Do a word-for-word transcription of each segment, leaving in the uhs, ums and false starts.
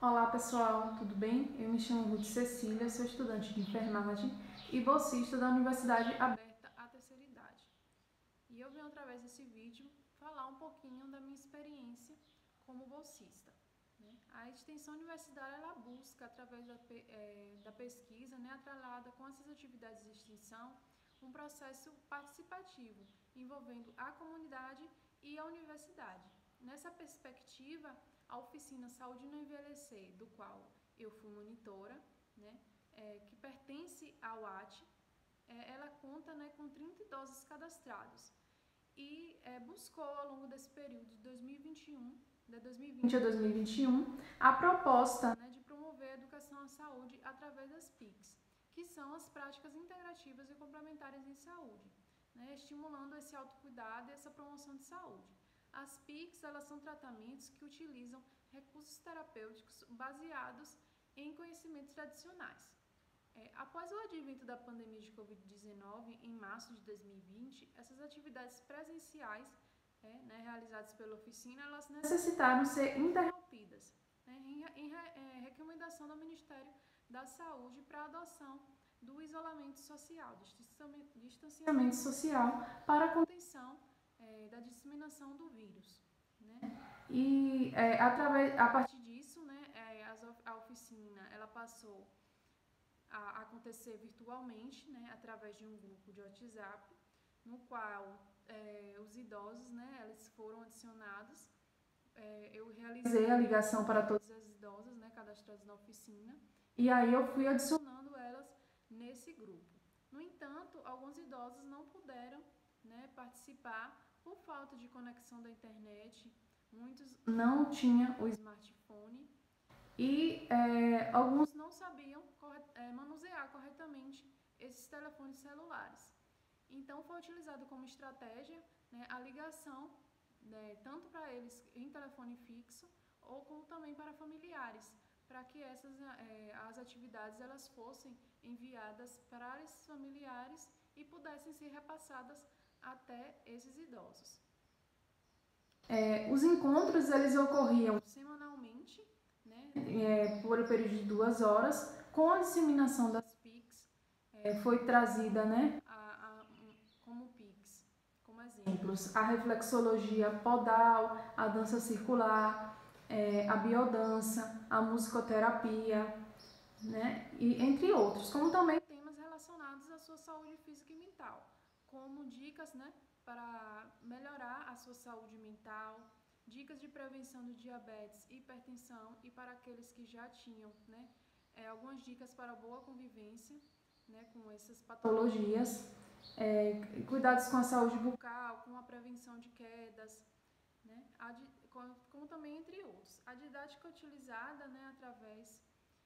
Olá pessoal, tudo bem? Eu me chamo Ruth Cecília, sou estudante de enfermagem e bolsista da Universidade Aberta à Terceira Idade. E eu venho através desse vídeo falar um pouquinho da minha experiência como bolsista. Né? A extensão universitária ela busca, através da, é, da pesquisa, né, atrelada com essas atividades de extensão, um processo participativo envolvendo a comunidade e a universidade. Nessa perspectiva, a oficina Saúde no Envelhecer, do qual eu fui monitora, né, é, que pertence ao A T, é, ela conta, né, com trinta idosos cadastrados e é, buscou ao longo desse período de dois mil e vinte e um, de dois mil e vinte a dois mil e vinte e um, a proposta, né, de promover a educação à saúde através das P I Cs, que são as práticas integrativas e complementares em saúde, né, estimulando esse autocuidado e essa promoção de saúde. As P I Cs elas são tratamentos que utilizam recursos terapêuticos baseados em conhecimentos tradicionais. É, após o advento da pandemia de covid dezenove, em março de dois mil e vinte, essas atividades presenciais é, né, realizadas pela oficina, elas necessitaram ser interrompidas, né, em, em é, recomendação do Ministério da Saúde para a adoção do isolamento social, do distanciamento social para a contenção é, da disseminação do vírus. Né? E é, através, a partir disso, né, é, a oficina ela passou a acontecer virtualmente, né, através de um grupo de WhatsApp, no qual é, os idosos, né, eles foram adicionados. É, eu realizei a ligação para todas as idosas, né, cadastradas na oficina, e aí eu fui adicionando elas nesse grupo. No entanto, alguns idosos não puderam, né, participar por falta de conexão da internet, muitos não tinham o smartphone, e é, alguns não sabiam corre, é, manusear corretamente esses telefones celulares. Então foi utilizado como estratégia, né, a ligação, né, tanto para eles em telefone fixo ou como também para familiares, para que essas é, as atividades elas fossem enviadas para esses familiares e pudessem ser repassadas até esses idosos. É, os encontros eles ocorriam semanalmente, né, é, por um período de duas horas, com a disseminação das P I Cs, é, foi trazida, né, a, a, como P I Cs, como exemplos, a reflexologia podal, a dança circular, é, a biodança, a musicoterapia, né, e entre outros, como também temas relacionados à sua saúde física e mental, como dicas, né, para melhorar a sua saúde mental, dicas de prevenção do diabetes, hipertensão e para aqueles que já tinham, né, é, algumas dicas para boa convivência, né, com essas patologias, é, cuidados com a saúde bucal, com a prevenção de quedas, né, como, como também entre outros. A didática utilizada, né, através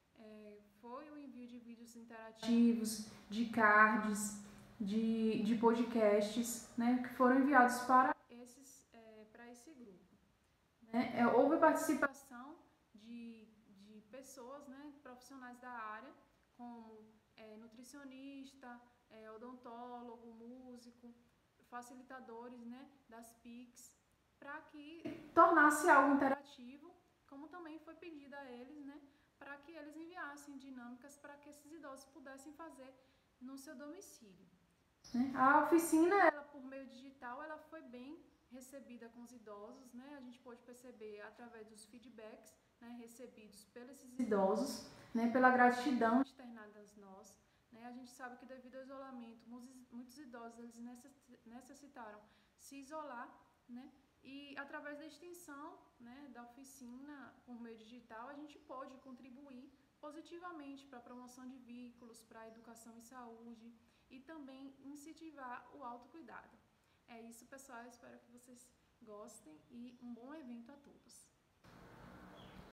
é, foi o envio de vídeos interativos, de cards, de, de podcasts, né, que foram enviados para, esses, é, para esse grupo. Né? É, houve participação de, de pessoas, né, profissionais da área, como é, nutricionista, é, odontólogo, músico, facilitadores, né, das P I Cs, para que tornasse algo interativo, como também foi pedido a eles, né, para que eles enviassem dinâmicas para que esses idosos pudessem fazer no seu domicílio. Né? A oficina, ela, por meio digital, ela foi bem recebida com os idosos, né? A gente pôde perceber através dos feedbacks, né, recebidos pelos idosos, né, pela gratidão externada a nós. Né? A gente sabe que devido ao isolamento, muitos, muitos idosos eles necessitaram se isolar, né? E através da extensão, né, da oficina por meio digital, a gente pôde contribuir positivamente para a promoção de vínculos, para a educação em saúde e também incentivar o autocuidado. É isso, pessoal. Eu espero que vocês gostem e um bom evento a todos.